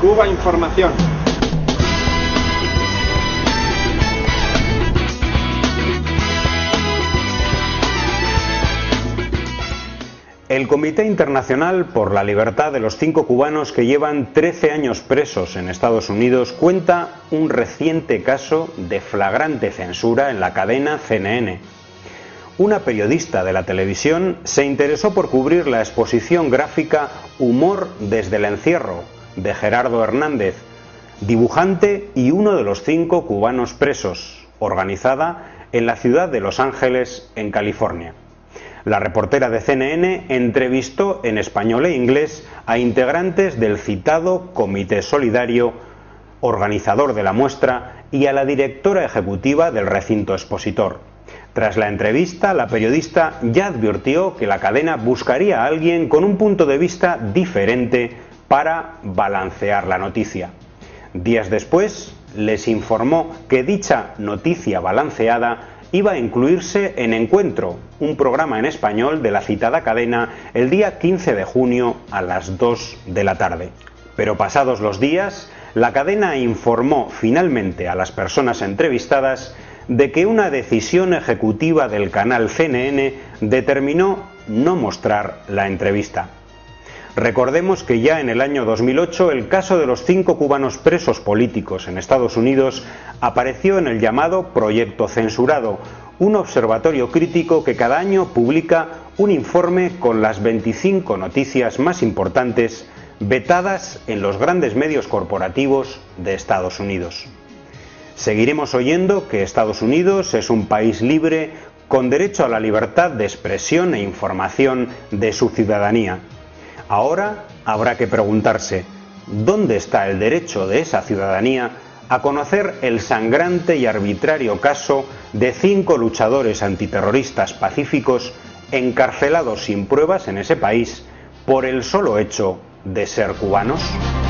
Cuba Información. El Comité Internacional por la Libertad de los 5 cubanos que llevan 13 años presos en Estados Unidos cuenta un reciente caso de flagrante censura en la cadena CNN. Una periodista de la televisión se interesó por cubrir la exposición gráfica Humor desde el encierro, de Gerardo Hernández, dibujante y uno de los 5 cubanos presos, organizada en la ciudad de Los Ángeles, en California. La reportera de CNN entrevistó en español e inglés a integrantes del citado Comité Solidario, organizador de la muestra, y a la directora ejecutiva del recinto expositor. Tras la entrevista, la periodista ya advirtió que la cadena buscaría a alguien con un punto de vista diferente para balancear la noticia. Días después, les informó que dicha noticia balanceada iba a incluirse en Encuentro, un programa en español de la citada cadena, el día 15 de junio a las 2 de la tarde. Pero pasados los días, la cadena informó finalmente a las personas entrevistadas de que una decisión ejecutiva del canal CNN determinó no mostrar la entrevista. Recordemos que ya en el año 2008 el caso de los 5 cubanos presos políticos en Estados Unidos apareció en el llamado Proyecto Censurado, un observatorio crítico que cada año publica un informe con las 25 noticias más importantes vetadas en los grandes medios corporativos de Estados Unidos. Seguiremos oyendo que Estados Unidos es un país libre con derecho a la libertad de expresión e información de su ciudadanía. Ahora habrá que preguntarse, ¿dónde está el derecho de esa ciudadanía a conocer el sangrante y arbitrario caso de 5 luchadores antiterroristas pacíficos encarcelados sin pruebas en ese país por el solo hecho de ser cubanos?